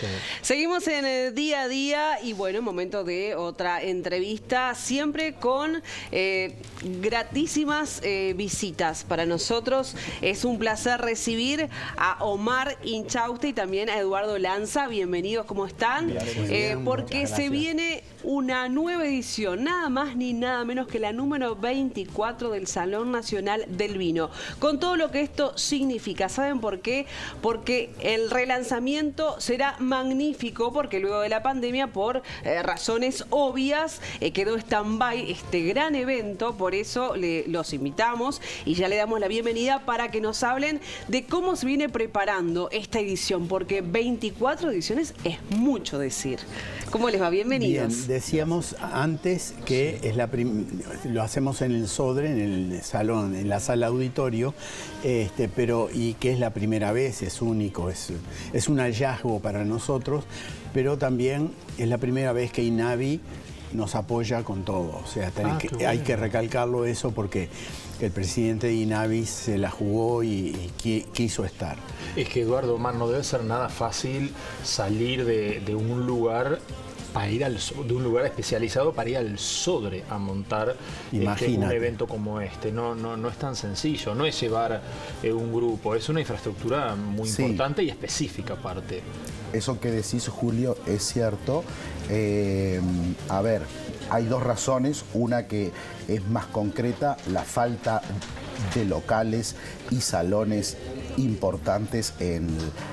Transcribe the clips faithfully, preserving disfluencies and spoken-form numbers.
Sí. Seguimos en el día a día y bueno, momento de otra entrevista, siempre con eh, gratísimas eh, visitas. Para nosotros es un placer recibir a Omar Inchauste y también a Eduardo Lanza. Bienvenidos, ¿cómo están? Bien, muy Eh, bien, porque muchas se gracias. viene una nueva edición, nada más ni nada menos que la número veinticuatro del Salón Nacional del Vino. Con todo lo que esto significa. ¿Saben por qué? Porque el relanzamiento será magnífico, porque luego de la pandemia, por eh, razones obvias, eh, quedó stand-by este gran evento. Por eso le, los invitamos y ya le damos la bienvenida para que nos hablen de cómo se viene preparando esta edición, porque veinticuatro ediciones es mucho decir. ¿Cómo les va? Bienvenidos. Bien, decíamos antes que es la prim lo hacemos en el Sodre, en el salón, en la sala auditorio, este, pero y que es la primera vez, es único, es, es un hallazgo para nosotros, pero también es la primera vez que INAVI nos apoya con todo. O sea, Ah, que, bueno. hay que recalcarlo eso porque el presidente de INAVI se la jugó y, y qui quiso estar. Es que, Eduardo, Omar, no debe ser nada fácil salir de, de un lugar para ir al de un lugar especializado para ir al Sodre a montar este, un evento como este. No, no, no es tan sencillo, no es llevar eh, un grupo, es una infraestructura muy Sí. importante y específica aparte. Eso que decís, Julio, es cierto. Eh, a ver, hay dos razones. Una que es más concreta, la falta de locales y salones importantes en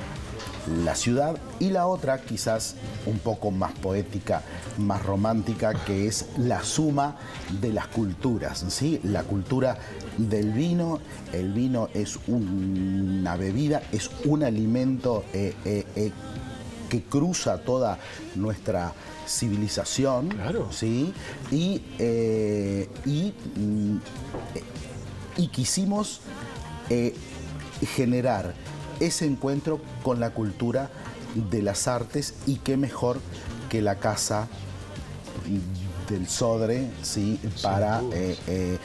la ciudad, y la otra quizás un poco más poética, más romántica, que es la suma de las culturas, ¿sí? La cultura del vino. El vino es una bebida, es un alimento eh, eh, eh, que cruza toda nuestra civilización, Claro. ¿sí? Y, eh, y, mm, y quisimos eh, generar ese encuentro con la cultura de las artes, y qué mejor que la Casa del Sodre, ¿sí? Para eh, eh,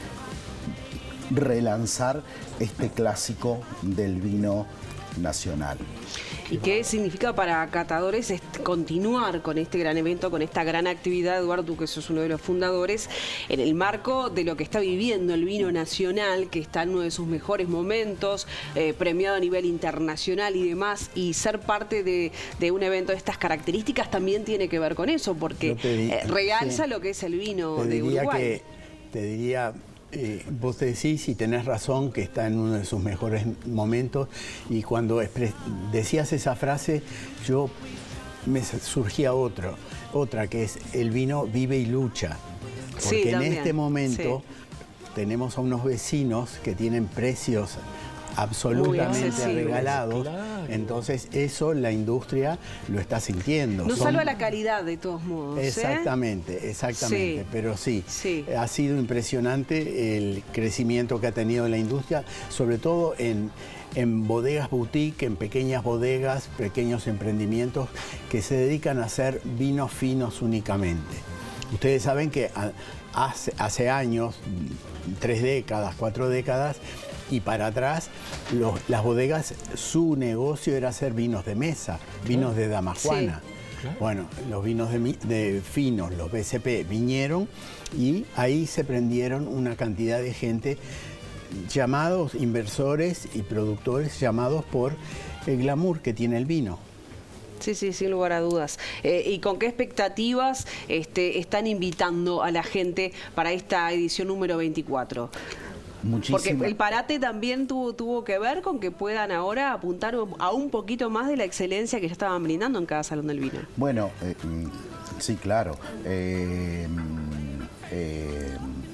relanzar este clásico del vino nacional. ¿Y qué significa para catadores este, continuar con este gran evento, con esta gran actividad, Eduardo, tú que sos uno de los fundadores, en el marco de lo que está viviendo el vino nacional, que está en uno de sus mejores momentos, eh, premiado a nivel internacional y demás, y ser parte de, de un evento de estas características también tiene que ver con eso, porque di- eh, realza sí. lo que es el vino Te de diría Uruguay. que, te diría, eh, vos te decís y tenés razón que está en uno de sus mejores momentos, y cuando decías esa frase yo me surgía otro, otra que es: el vino vive y lucha, porque Sí, en también, este momento sí. tenemos a unos vecinos que tienen precios absolutamente accesibles. regalados. Claro. Entonces eso la industria lo está sintiendo. No Son- salva la calidad de todos modos. ¿eh? Exactamente, exactamente, Sí. pero sí, Sí. ha sido impresionante el crecimiento que ha tenido la industria, sobre todo en, en bodegas boutique, en pequeñas bodegas, pequeños emprendimientos que se dedican a hacer vinos finos únicamente. Ustedes saben que a- hace, hace años, tres décadas, cuatro décadas, y para atrás, los- las bodegas, su negocio era hacer vinos de mesa, vinos de dama juana. Claro. Bueno, los vinos de, mi- de finos, los B C P, vinieron y ahí se prendieron una cantidad de gente, llamados inversores y productores, llamados por el glamour que tiene el vino. Sí, sí, sin lugar a dudas. Eh, ¿Y con qué expectativas este, están invitando a la gente para esta edición número veinticuatro? Porque Muchísimo. el parate también tuvo, tuvo que ver con que puedan ahora apuntar a un poquito más de la excelencia que ya estaban brindando en cada salón del vino. Bueno, eh, mm, sí, claro. Eh, mm, eh,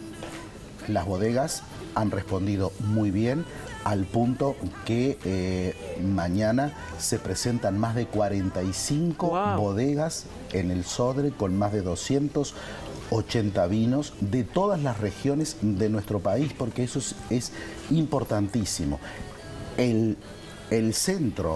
las bodegas han respondido muy bien, al punto que eh, mañana se presentan más de cuarenta y cinco Wow. bodegas en el Sodre, con más de doscientos ochenta vinos de todas las regiones de nuestro país, porque eso es, es importantísimo. El, el centro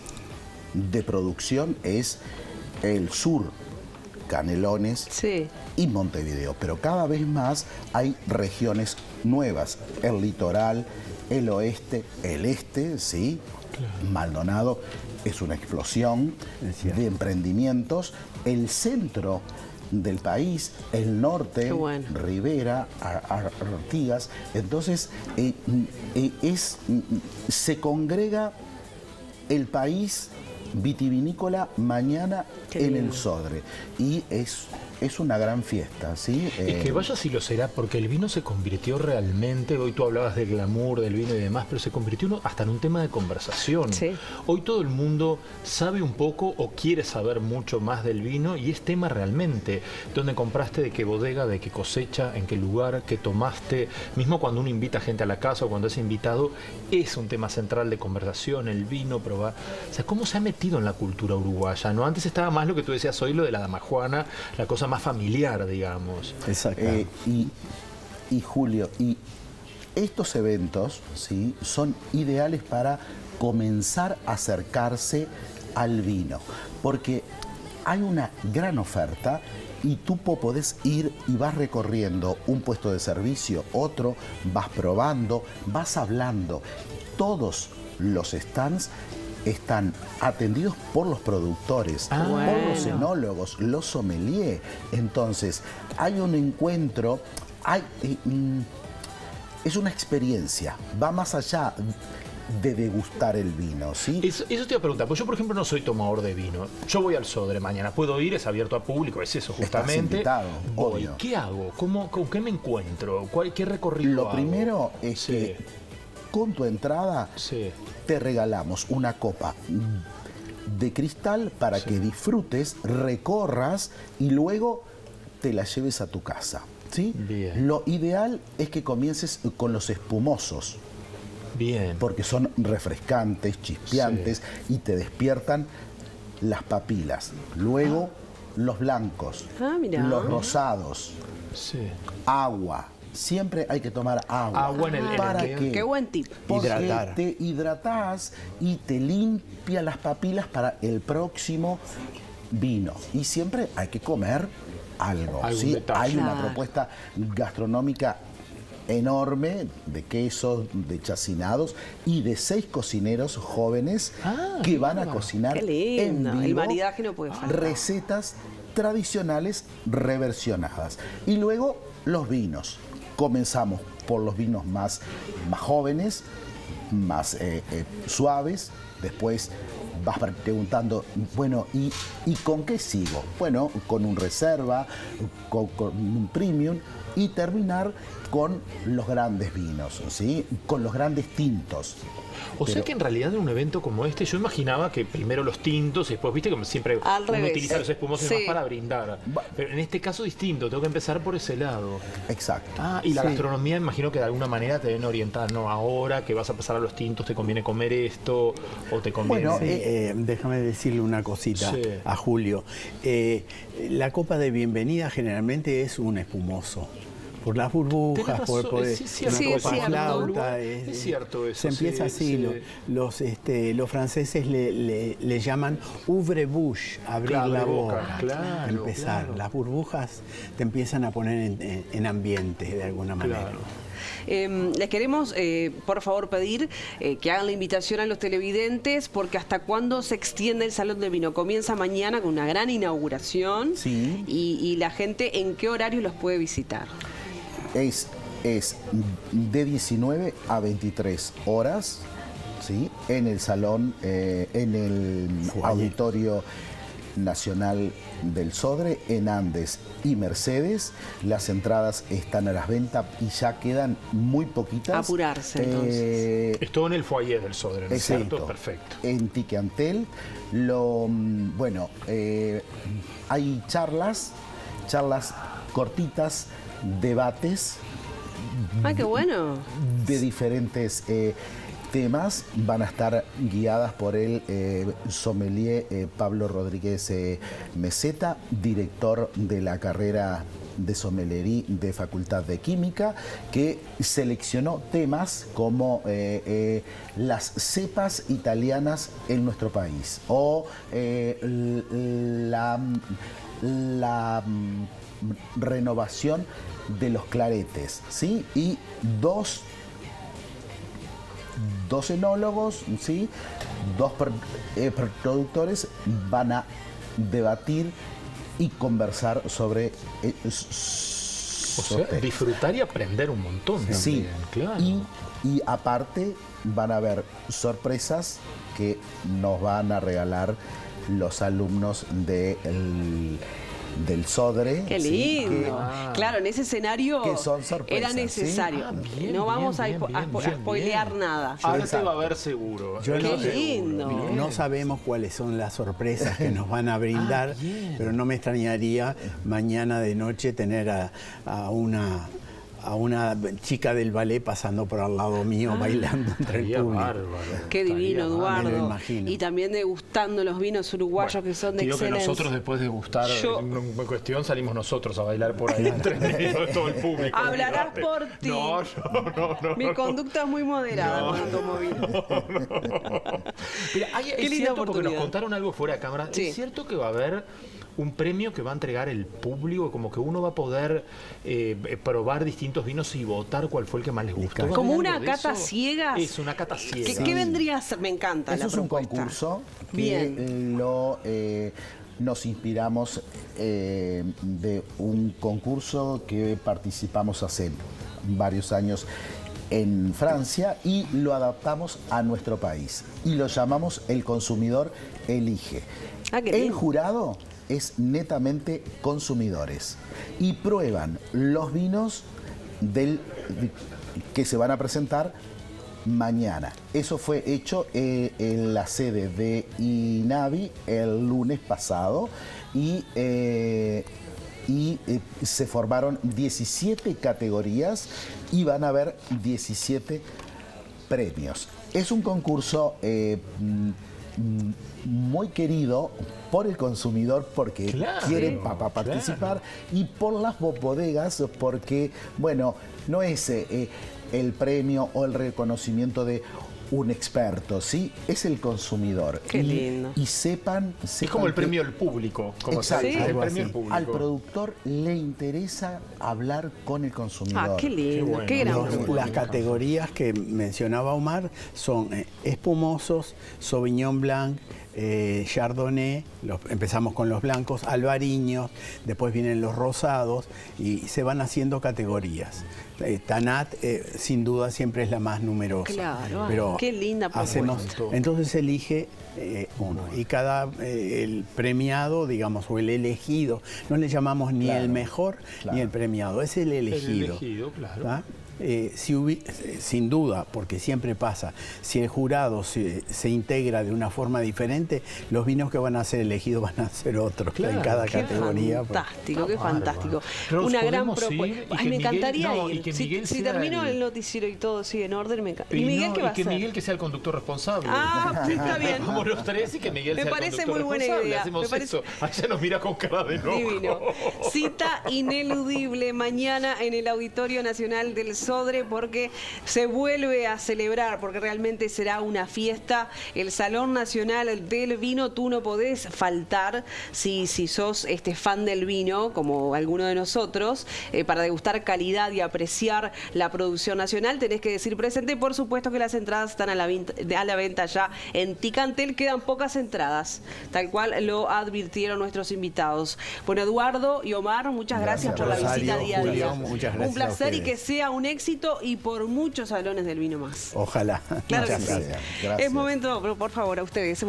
de producción es el sur, Canelones, Sí. y Montevideo, pero cada vez más hay regiones nuevas, el litoral, el oeste, el este, ¿sí? Claro. Maldonado es una explosión de emprendimientos. El centro del país, el norte, bueno. Rivera, Artigas, entonces eh, eh, es, se congrega el país vitivinícola mañana Qué en bien. el Sodre y es, es una gran fiesta, ¿sí? Y eh, que vaya si lo será, porque el vino se convirtió realmente, hoy tú hablabas del glamour, del vino y demás, pero se convirtió hasta en un tema de conversación. Sí. Hoy todo el mundo sabe un poco o quiere saber mucho más del vino y es tema realmente. ¿Dónde compraste? ¿De qué bodega? ¿De qué cosecha? ¿En qué lugar? ¿Qué tomaste? Mismo cuando uno invita gente a la casa o cuando es invitado, es un tema central de conversación, el vino, probar. O sea, ¿cómo se ha metido en la cultura uruguaya? ¿No? Antes estaba más lo que tú decías hoy, lo de la damajuana, la cosa más familiar, digamos. Exacto. Eh, y, y Julio, y estos eventos, ¿sí?, son ideales para comenzar a acercarse al vino, porque hay una gran oferta y tú podés ir y vas recorriendo un puesto de servicio, otro, vas probando, vas hablando. Todos los stands están atendidos por los productores, ah, por bueno. los enólogos, los sommeliers. Entonces, hay un encuentro, hay, eh, es una experiencia, va más allá de degustar el vino, ¿sí? Eso, eso te iba a preguntar, pues yo, por ejemplo, no soy tomador de vino. Yo voy al Sodre mañana, puedo ir, es abierto a público, es eso, justamente. Estás invitado, voy. Obvio. ¿Qué hago? ¿Cómo, ¿Con qué me encuentro? ¿Cuál, ¿Qué recorrido Lo hago? primero es sí. que con tu entrada sí. te regalamos una copa de cristal para sí. que disfrutes, recorras y luego te la lleves a tu casa, ¿sí? Bien. Lo ideal es que comiences con los espumosos. Bien. Porque son refrescantes, chispeantes sí. y te despiertan las papilas. Luego ah. los blancos, ah, los rosados, sí. agua. Siempre hay que tomar agua. Agua en el, para en el... que, Qué buen tip. Porque hidratar. Te hidratás y te limpia las papilas para el próximo vino. Y siempre hay que comer algo. ¿Sí? Hay una propuesta gastronómica enorme de quesos, de chacinados y de seis cocineros jóvenes ah, que van a cocinar en vivo el maridaje no puede faltar. Recetas tradicionales reversionadas. Y luego los vinos. Comenzamos por los vinos más, más jóvenes, más eh, eh, suaves, después vas preguntando, bueno, ¿y, ¿y con qué sigo? Bueno, con un reserva, con, con un premium y terminar con los grandes vinos, ¿sí? Con los grandes tintos. O Pero, sea que en realidad en un evento como este yo imaginaba que primero los tintos y después, viste, como siempre al uno revés. utiliza los espumosos sí. más para brindar. Pero en este caso distinto, tengo que empezar por ese lado. Exacto. Ah, y la sí. gastronomía imagino que de alguna manera te deben orientar, ¿no? Ahora que vas a pasar a los tintos, ¿te conviene comer esto o te conviene...? Bueno, eh, eh, déjame decirle una cosita sí. a Julio. Eh, la copa de bienvenida generalmente es un espumoso. Por las burbujas, por, por es, es una sí, copa es flauta. Es, es cierto eso. Se empieza sí, así. Sí. Lo, los, este, los franceses le, le, le llaman ouvre-bouche, abrir claro, la boca. boca claro, empezar. Claro. Las burbujas te empiezan a poner en, en, en ambiente de alguna manera. Claro. Eh, les queremos, eh, por favor, pedir eh, que hagan la invitación a los televidentes, porque ¿hasta cuándo se extiende el Salón del Vino? Comienza mañana con una gran inauguración. Sí. Y, y la gente, ¿en qué horario los puede visitar? Es, es de diecinueve a veintitrés horas, ¿sí? En el salón, eh, en el Fue Auditorio Nacional del Sodre, en Andes y Mercedes. Las entradas están a la venta y ya quedan muy poquitas. Apurarse, entonces. Eh, es todo en el foyer del Sodre, ¿no es cierto? Perfecto. En Tiqueantel. Lo, bueno, eh, hay charlas, charlas cortitas, debates. ¡Ay, qué bueno! De diferentes eh, temas. Van a estar guiadas por el eh, sommelier eh, Pablo Rodríguez eh, Meseta, director de la carrera de sommelería de Facultad de Química, que seleccionó temas como eh, eh, las cepas italianas en nuestro país o eh, la, la renovación de los claretes, ¿sí? Y dos dos enólogos, ¿sí? Dos per, eh, productores van a debatir y conversar sobre... Eh, o sea, disfrutar y aprender un montón. Sí, también, claro. y, y aparte van a haber sorpresas que nos van a regalar los alumnos de el, del Sodre. ¡Qué lindo! Sí, que, ah, claro, en ese escenario que son sorpresas, era necesario. ¿Sí? Ah, bien, no vamos bien, a, bien, a, bien, a spoilear bien. nada. Ahora se va a ver seguro. Yo ¡Qué no, lindo! Seguro. No sabemos cuáles son las sorpresas que nos van a brindar, ah, pero no me extrañaría mañana de noche tener a, a una... a una chica del ballet pasando por al lado mío, ah, bailando entre el público. Bárbaro. Qué divino, Eduardo. Me lo imagino. Y también degustando los vinos uruguayos, bueno, que son de excelencia. Que nosotros después de gustar Yo... en cuestión salimos nosotros a bailar por ahí entre medio de todo el público. Hablarás por ti. No, no, no, no. Mi conducta es muy moderada no, cuando tomo vino. No, no. Mira, hay, es cierto, porque nos contaron algo fuera de cámara, sí. Es cierto que va a haber un premio que va a entregar el público, como que uno va a poder eh, probar distintos vinos y votar cuál fue el que más les gustó. Como una cata ciegas. Es una cata ciega. ¿Qué, sí. ¿Qué vendría a ser? Me encanta Eso la es propuesta. Un concurso que Bien. lo, eh, nos inspiramos eh, de un concurso que participamos hace varios años en Francia y lo adaptamos a nuestro país y lo llamamos El Consumidor Elige. Ah, qué el lindo. jurado es netamente consumidores y prueban los vinos del, que se van a presentar mañana. Eso fue hecho eh, en la sede de INAVI el lunes pasado y, eh, y eh, se formaron diecisiete categorías y van a haber diecisiete premios. Es un concurso eh, muy querido por el consumidor porque claro, quieren pa participar claro. Y por las bodegas porque, bueno, no es eh, el premio o el reconocimiento de un experto, ¿sí? Es el consumidor. Qué y, lindo. Y sepan, sepan... Es como el premio del público. Como exacto. ¿Sí? El premio del público. Al productor le interesa hablar con el consumidor. Ah, qué lindo. Qué, bueno. Qué gran Los, Las categorías que mencionaba Omar son eh, espumosos, Sauvignon Blanc, Eh, Chardonnay, los, empezamos con los blancos, albariños, después vienen los rosados y se van haciendo categorías. Eh, Tanat, eh, sin duda, siempre es la más numerosa. Claro, pero qué linda propuesta. Hacemos, entonces elige eh, uno y cada eh, el premiado, digamos, o el elegido, no le llamamos ni claro, el mejor claro. ni el premiado, es el elegido. El elegido, claro. ¿Ah? Eh, si hubi, sin duda, porque siempre pasa, si el jurado se, se integra de una forma diferente, los vinos que van a ser elegidos van a ser otros claro, en cada qué categoría. Fantástico, qué fantástico. Pero una gran propuesta. Ay, me Miguel, encantaría no, ir. Y que si si termino el... el noticiero y todo sigue en orden, me encanta. ¿Y, ¿Y Miguel no, qué va y que a hacer? Miguel que sea el conductor responsable. Ah, está bien. Vamos los tres y que Miguel me sea parece el conductor muy buena responsable. idea. Hacemos me parece... eso. Ahí se nos mira con cara de enojo. Divino. Cita ineludible mañana en el Auditorio Nacional del Sodre porque se vuelve a celebrar, porque realmente será una fiesta. El Salón Nacional del Vino, tú no podés faltar si, si sos este fan del vino, como alguno de nosotros, eh, para degustar calidad y apreciar la producción nacional, tenés que decir presente. Por supuesto que las entradas están a la, a la venta ya en Ticantel, quedan pocas entradas, tal cual lo advirtieron nuestros invitados. Bueno, Eduardo y Omar, muchas gracias, gracias por la visita día a día. Muchas gracias. Un placer y que sea un éxito y por muchos salones del vino más. Ojalá. Claro Muchas que sí. Gracias. Gracias. Es momento, por favor, a ustedes.